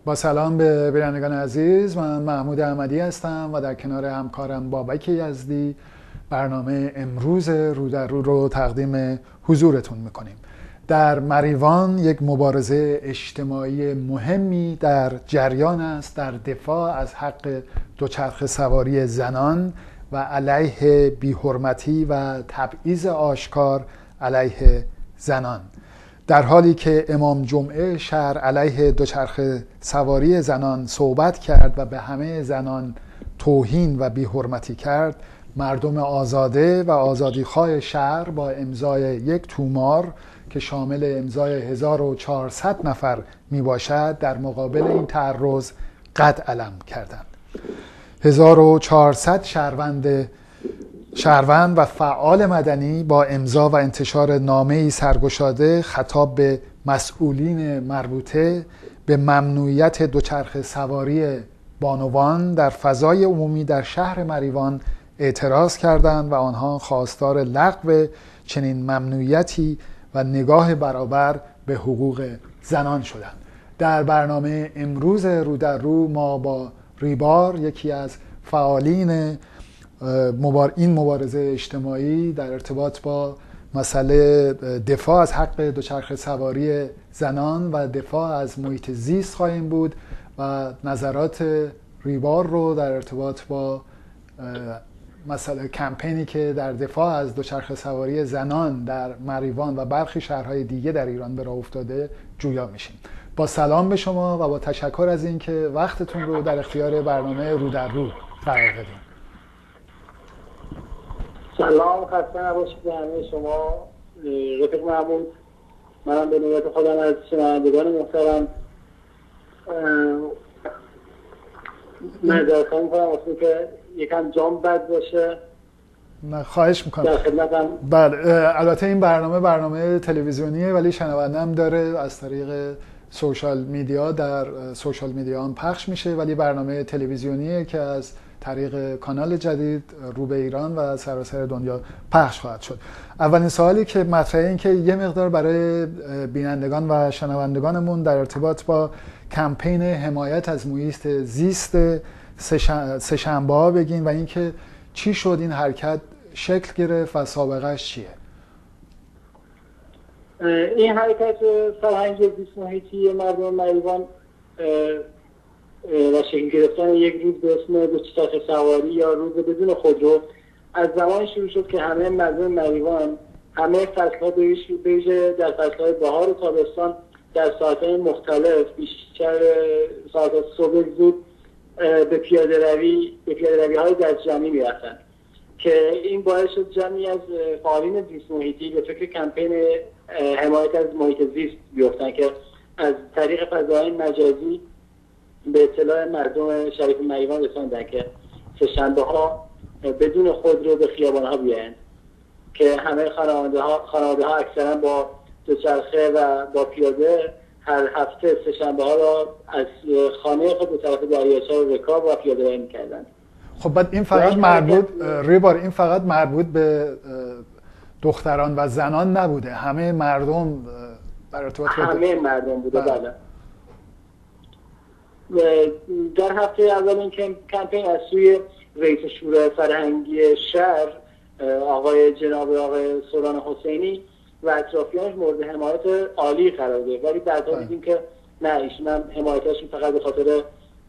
با سلام به بینندگان عزیز، من محمود احمدی هستم و در کنار همکارم بابک یزدی برنامه امروز رو در رو تقدیم حضورتون میکنیم. در مریوان یک مبارزه اجتماعی مهمی در جریان است در دفاع از حق دوچرخه سواری زنان و علیه بی‌حرمتی و تبعیض آشکار علیه زنان، در حالی که امام جمعه شهر علیه دوچرخه سواری زنان صحبت کرد و به همه زنان توهین و بی‌حرمتی کرد. مردم آزاده و آزادیخواه شهر با امضای یک تومار که شامل امضای 1400 نفر می باشد در مقابل این تعرض قد علم کردند. 1400 شهروند و فعال مدنی با امضا و انتشار نامه‌ای سرگشاده خطاب به مسئولین مربوطه به ممنوعیت دوچرخه سواری بانوان در فضای عمومی در شهر مریوان اعتراض کردند و آنها خواستار لغو چنین ممنوعیتی و نگاه برابر به حقوق زنان شدند. در برنامه امروز رو در رو ما با ریبار، یکی از فعالین این مبارزه اجتماعی در ارتباط با مسئله دفاع از حق دوچرخه سواری زنان و دفاع از محیط زیست خواهیم بود و نظرات ریبار رو در ارتباط با مسئله کمپینی که در دفاع از دوچرخه سواری زنان در مریوان و برخی شهرهای دیگه در ایران به راه افتاده جویا میشیم. با سلام به شما و با تشکر از اینکه وقتتون رو در اختیار برنامه رو در رو قرار دادید. سلام، خسته نباشید به همه شما. رفیق محمود، منم به نوبت خودم از شنوندگان محترم معذرت خواهی می‌کنم واسه که یکم جام بد باشه. نه خواهش میکنم. در خدمتم. بله، البته این برنامه تلویزیونیه ولی شنونده هم داره، از طریق سوشال میدیا در سوشال میدیا هم پخش میشه، ولی برنامه تلویزیونیه که از طریق کانال جدید رو به ایران و سراسر دنیا پخش خواهد شد. اولین سوالی که مطرحه این که یه مقدار برای بینندگان و شنوندگانمون در ارتباط با کمپین حمایت از محیط زیست سه‌شنبه ها بگین و اینکه چی شد این حرکت شکل گرفت و سابقهش چیه؟ این حرکت فرهنگ زیست محیطی مردم مریوان و شکل گرفتن یک روز به اسم دوچرخه سواری یا روز بدون خودرو از زمان شروع شد که همه مردم مریوان همه فصل‌ها به ویژه در فصل‌های بهار و تابستان در ساعت‌های مختلف بیشتر ساعت صبح زود به پیاده‌روی‌های دستجمعی می‌رفتند که این باعث شد جمعی از فعالین زیست محیطی به فکر کمپین حمایت از محیط زیست بیفتند که از طریق فضاهای مجازی به اطلاع مردم شریف مریوان رساندن که سه‌شنبه‌ها بدون خودرو به خیابان‌ها بیایند که همه خانواده‌ها اکثرا با دوچرخه و با پیاده هر هفته سه‌شنبه‌ها را از خانه خود به طرف دریاچه رکاب و پیاده‌روی می‌کردند. خب بعد این فقط مربوط به دختران و زنان نبوده، همه مردم در ارتباط همه مردم بوده. بله. در هفته اول این کمپین از سوی رئیس شورای فرهنگی شهر جناب آقای سوران حسینی و اطرافیانش مورد حمایت عالی قرار گرفت، ولی بعدا دیدیم که نه، ایشون هم حمایتشون فقط به خاطر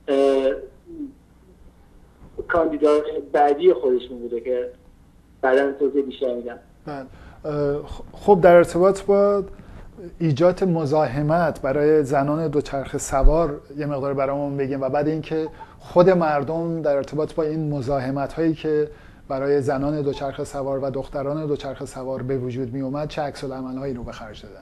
کاندیدای بعدی خودشون بوده که بعدا توضیح بیشتر میدم. خب در ارتباط با ایجاد مزاحمت برای زنان دوچرخه سوار یه مقدار برامون بگیم و بعد اینکه خود مردم در ارتباط با این مزاحمت هایی که برای زنان دوچرخه سوار و دختران دوچرخه سوار به وجود می اومد چه عکس العمل هایی رو به خرج دادن؟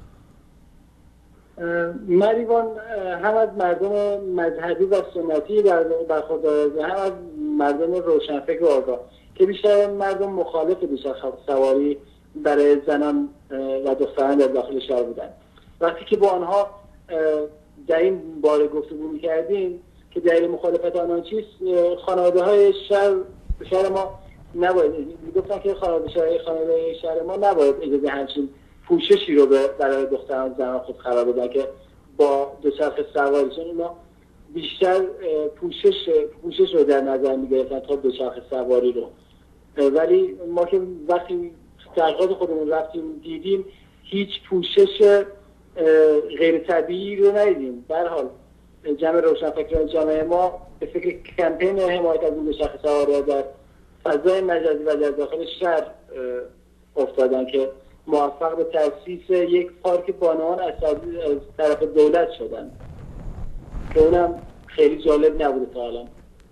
مریوان هم از مردم مذهبی و سنتی برخوردار، هم از مردم روشنفکر و آگاه که بیشتر مردم مخالف دوچرخه سواری برای زنان و دختران در داخل شهر بودن. وقتی که با آنها در این باره گفتگو می‌کردیم که دلیل مخالفت آنها چیست، خانواده‌های شهر ما نباید، میگفتن که خانواده شهر ما نباید اجازه همچین پوششی رو برای دختران و زنان خود قرار بدن که با دوچرخه سواری، چون اینا بیشتر پوشش رو در نظر می‌گرفتن تا دوچرخه سواری رو. ولی ما که وقتی تحقیقات خودمون رفتیم دیدیم هیچ پوشش غیر طبیعی رو ندیدیم. به هر حال جمع روشنفکران جامعه ما به فکر کمپین حمایت از این دوچرخه سوارا در فضای مجازی و در داخل شهر افتادن که موفق به تأسیس یک پارک بانوان از طرف دولت شدن که اونم خیلی جالب نبوده تا الان.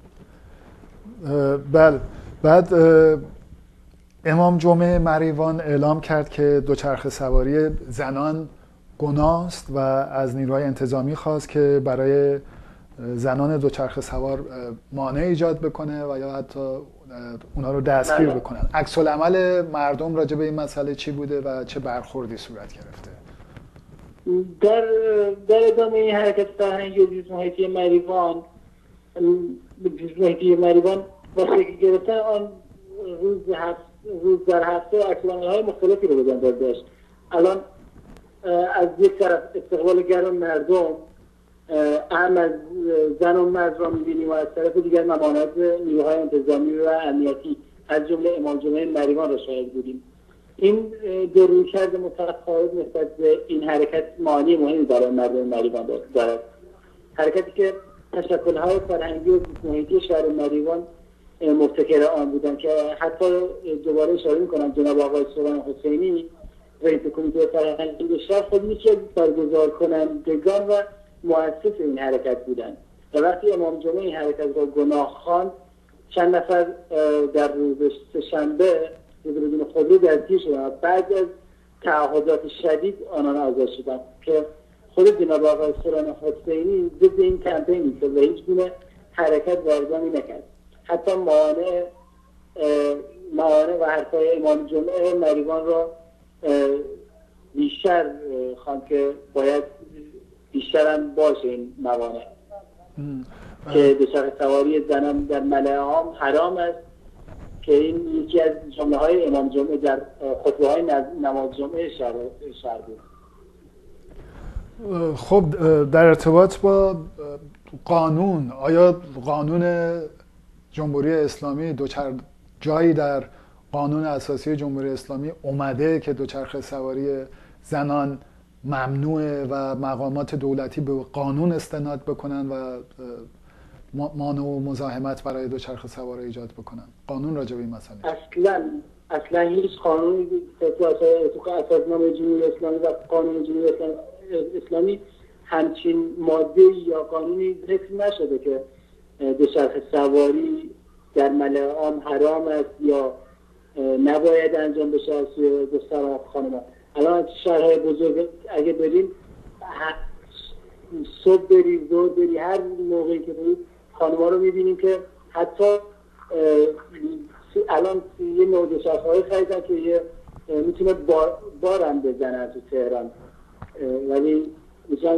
بله. بعد امام جمعه مریوان اعلام کرد که دوچرخه سواری زنان گناه است و از نیروهای انتظامی خواست که برای زنان دوچرخه سوار مانع ایجاد بکنه و یا حتی اونا رو دستگیر بکنن. عکس العمل مردم راجع به این مسئله چی بوده و چه برخوردی صورت گرفته؟ در ادامه این حرکت فرهنگی و زیست محیطی مریوان با شکل گرفتن آن روز در هفته عکس العمل‌های مختلفی رو به دنبال داشت. الان از یک طرف استقبال گرم مردم اهم از زن و مرد را می‌بینیم و از طرف دیگر ممانعت نیروهای انتظامی و امنیتی از جمله امام جمعه مریوان را شاهد بودیم. این دو رویکرد متفاوت نسبت به این حرکت معانی مهمی برای مردم مریوان دارد. حرکتی که تشکل‌های فرهنگی و زیست محیطی شهر مریوان مبتکر آن بودند که حتی دوباره اشاره می‌کنم جناب آقای سلیمان حسینی رئیس کمیته فرهنگی شهر خود یکی از برگزار کنندگان و مؤسس این حرکت بودند و وقتی امام جمعه این حرکت را گناه خواند چند نفر در روز سه‌شنبه بدون خودرو دستگیر شدند و بعد از تعهدات شدید آنان آزاد شدند که خود جناب آقای سلیمان حسینی ضد این کمپینی که به هیچ گونه حرکت وارزانی نکرد. حتی موانع و حرفای امام جمعه مریوان را بیشتر خواند که باید بیشتر هم باشه این موانع که دوچرخه سواری زنان در ملأ عام حرام است که این یکی از جمله های امام جمعه در خطبه های نماز جمعه شهر بود. خب در ارتباط با قانون، آیا قانون جمهوری اسلامی جایی در قانون اساسی جمهوری اسلامی اومده که دوچرخه سواری زنان ممنوعه و مقامات دولتی به قانون استناد بکنن و مانع و مزاحمت برای دوچرخه سوار ایجاد بکنن؟ قانون راجع به این مسئله اصلا هیچ قانونی تو اساسنامه جمهوری اسلامی و قانون جمهوری اسلامی همچین ماده یا قانونی ذکر نشده که دوچرخه سواری در ملأ عام حرام است یا نباید انجام بشه از دختران و خانمان. الان شهرهای بزرگ اگه بریم صبح بریم ظهر بریم هر موقعی که بریم خانم‌ها رو می‌بینیم که حتی الان یه نوع دوچرخه‌ای خریدن که یه میتونه بارم بزنن تو تهران، ولی میتونن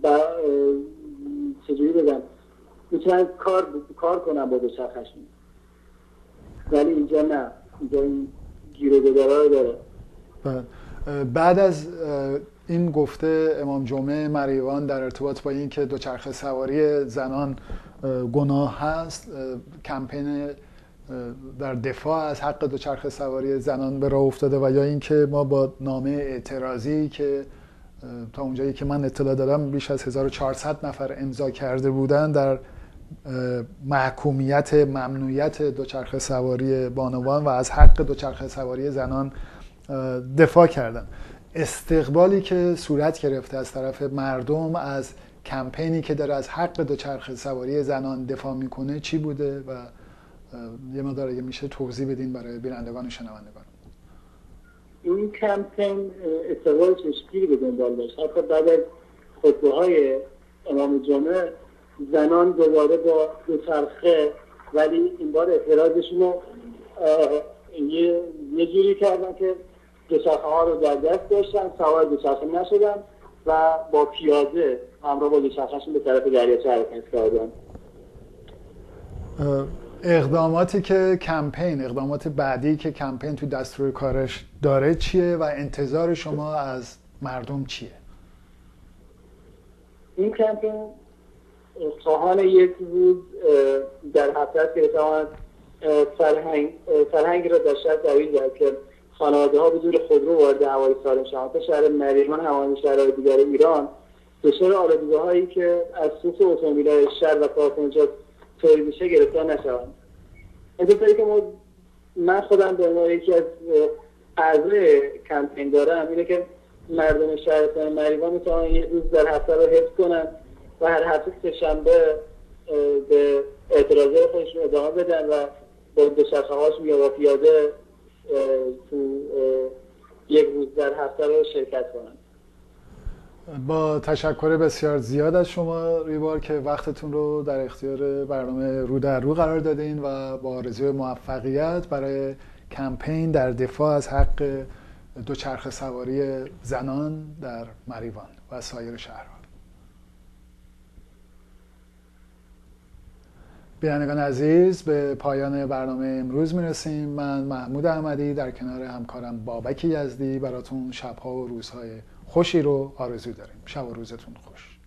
چجوری بگم میتونن کار کنن با دوچرخه‌شون، ولی اینجا نه، اینجا این گیر و گذارا رو داره. بعد از این گفته امام جمعه مریوان در ارتباط با این که دوچرخه سواری زنان گناه هست، کمپین در دفاع از حق دوچرخه سواری زنان به راه افتاده و یا اینکه ما با نامه اعتراضی که تا اونجایی که من اطلاع دارم بیش از 1400 نفر امضا کرده بودن در محکومیت ممنوعیت دوچرخه سواری بانوان و از حق دوچرخه سواری زنان دفاع کردن. استقبالی که صورت گرفته از طرف مردم از کمپینی که داره از حق دوچرخه سواری زنان دفاع میکنه چی بوده و یه مقدار اگه میشه توضیح بدین برای بینندگان و شنوندگان؟ این کمپین استقبال چشمگیری به دنبال داشت. حتی بعد از خطبه‌های امام جمعه زنان دوباره با دوچرخه، ولی این بار اعتراضشون رو یه جوری کردن که دوچرخه ها رو در دست داشتن، سوار دوچرخه نشدن و با پیاده همراه با دوچرخه‌شون به طرف دریاچه حرکت کردن. اقدامات بعدی که کمپین تو دستور کارش داره چیه و انتظار شما از مردم چیه؟ این کمپین خواهان یک روز در هفته است که بتواند فرهنگ را در شهر ترویج دهد که خانواده ها بدون خودرو وارد هوای سالم شوند تا شهر مریوان همانند شهرهای دیگر ایران دچار آلودگی‌هایی که از سوخت اتومبیل‌های شهر و کارخانجات تولید میشه گرفتار نشوند. انتظاری که من خودم به عنوان یکی از اعضای کمپین دارم اینه که مردم شهر مریوان میتونن یک روز در هفته رو حفظ کنن و هر هفته سه‌شنبه به اعتراضات خودشون ادامه بدن و با دوچرخه‌هاشون یا با پیاده تو یک روز در هفته رو شرکت کنن. با تشکر بسیار زیاد از شما ریوار که وقتتون رو در اختیار برنامه رو در رو قرار دادین و با آرزوی موفقیت برای کمپین در دفاع از حق دوچرخه سواری زنان در مریوان و سایر شهرها. بینندگان عزیز، به پایان برنامه امروز میرسیم. من محمود احمدی در کنار همکارم بابک یزدی براتون شبها و روزهای خوشی رو آرزو داریم. شب و روزتون خوش.